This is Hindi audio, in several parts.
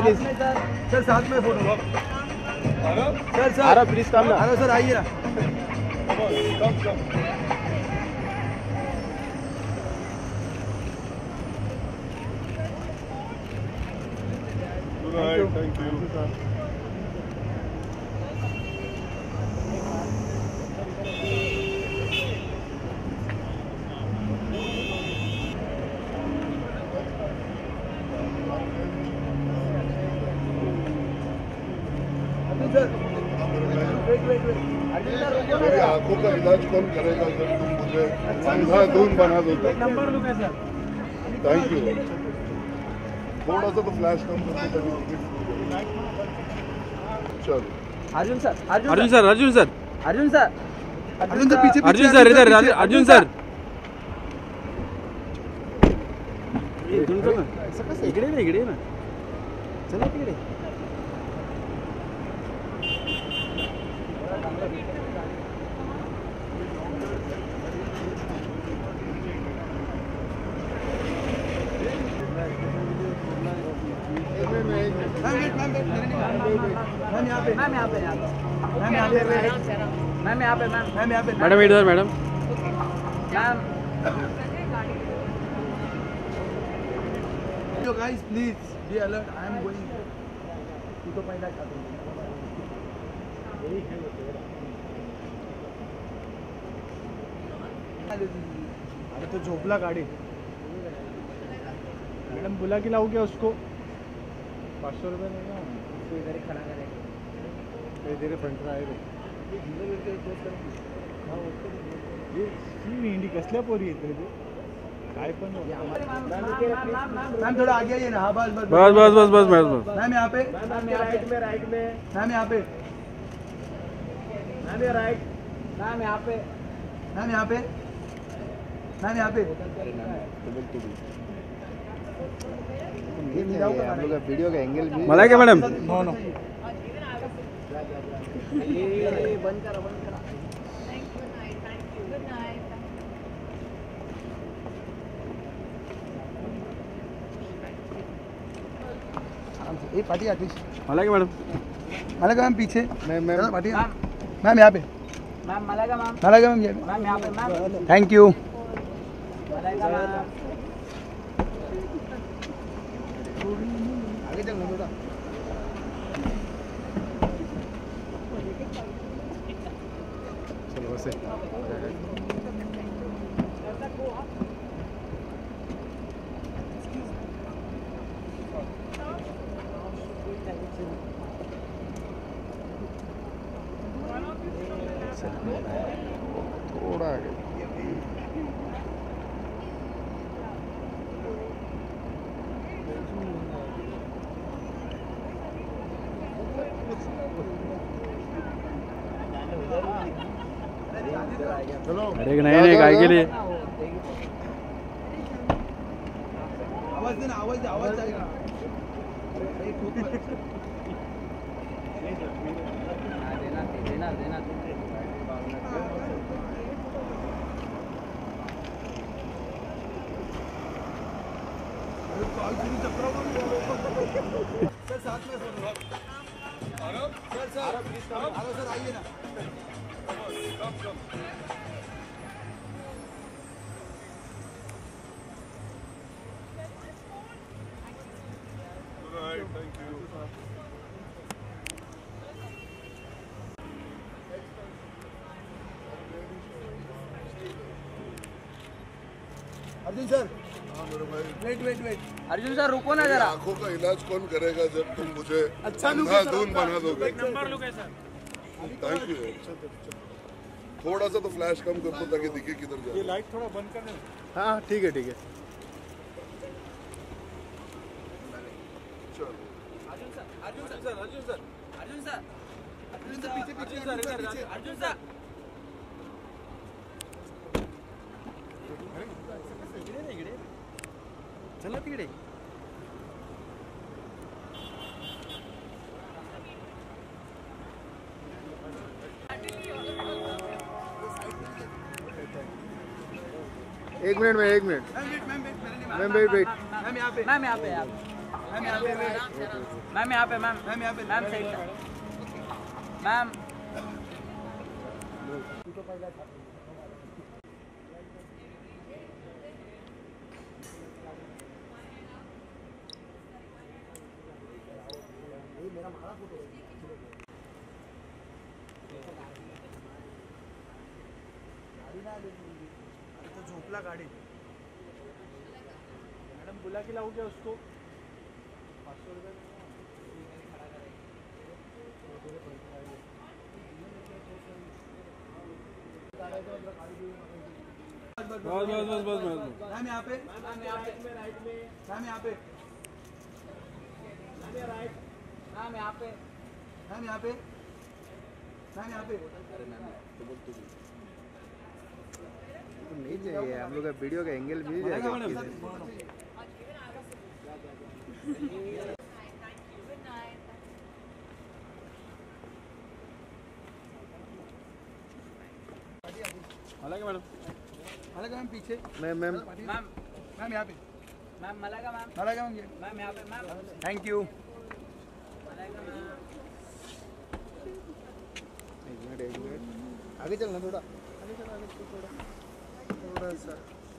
प्लीज सर साथ में फोटो सर आ रहा प्लीज काम ना सर आइए ना थैंक यू मेरी आंखों का इलाज कौन करेगा जब तुम मुझे अंधाधुन बना दो? नंबर लूँ सर थैंक यू। थोड़ा सा तो फ्लैश कम कर दो। चलो Arjun sir Arjun sir Arjun sir Arjun sir पीछे अर्जुन सर इधर अर्जुन सर इकडे ना इकडे ना चला तिकडे मैडम इधर madam guys please be alert I am going तो पहिला खातो अरे तो झोपला गाड़ी मैडम बुला के लाओ क्या उसको 500 रुपये नहीं ना तो इधर ही खड़ा करेगा इधर फ्रंट में आएगा मेहंदी कसल्या पोरी येते काय पण मैम थोड़ा आगे आइए ना हाँ बस बस बस बस बस बस मैम मैम यहाँ पे मैम राइट में मैम यहाँ पे मैम राइट मैम यहाँ पे मैम यहाँ पे मैम यहाँ पे हम लोग का वीडियो का एंगल भी मला क्या मैडम नो नो बंद करा ए पार्टी आती मला क्या मैडम मैम पीछे मैम पार्टी मैम यहाँ पे मैम मलेगा मैम मैम यहाँ पे मैम थैंक यू मलेगा मैम आगे चल थोड़ा चलो बस थोड़ा आगे अरे नहीं नहीं काय के लिए आवाज देना आवाज आएगा देना सर साथ में सर आइए ना थैंक यू। अर्जुन सर हाँ मेरे भाई वेट अर्जुन सर रुको ना जरा आंखों का इलाज कौन करेगा जब तुम मुझे अच्छा अंधाधुन बना दोगे? नंबर लो कैसा थैंक यू। थोड़ा सा तो फ्लैश कम कर दो ताकि दिखे किधर जा रहा है। लाइट थोड़ा बंद करना हाँ ठीक है चलो अर्जुन सर चला तिकडे एक मिनट मैम मैम वेट यहाँ पे मैम यहाँ पे मैम यहाँ पे मैम यहाँ पे मैम मैम यहाँ पे मैम सही मैम तो झोपला गाड़ी मैडम बुला के लाओ क्या उसको 500 रुपये बस मैम यहाँ पे मैम यहाँ पे मैम यहाँ पे मैम यहाँ पे मैम यहाँ पे मैम यहाँ पे तो नहीं चाहिए हम लोग का वीडियो का एंगल मिल जाएगा अलग मैडम अलग मैम पीछे मैम मैम मैम यहाँ पे मैम मलाइका मैम अलग मैम ये मैम यहाँ पे ma'am thank you Malaika ma'am एक मिनट आगे चलना थोड़ा थोड़ा सा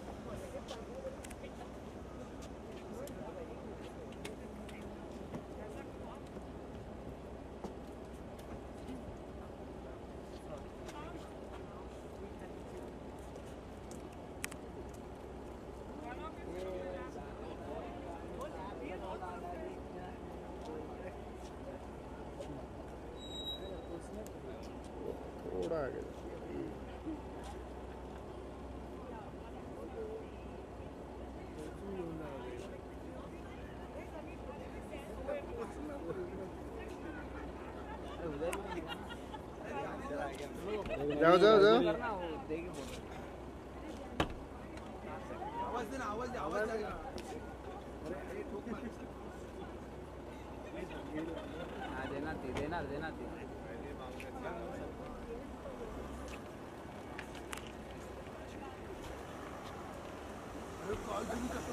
थोड़ा आगे जाओ जाओ जाओ करना वो देगी बोल आवाज देना आवाज देना हाँ देना थी कॉल शुरू कर